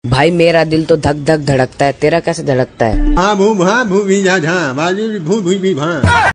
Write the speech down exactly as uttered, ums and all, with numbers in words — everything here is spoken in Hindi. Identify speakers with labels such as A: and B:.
A: भाई मेरा दिल तो धक धक धड़कता है, तेरा कैसे धड़कता है?
B: हाँ भू भा भू भी जा झा बाजू भू भू भी भा।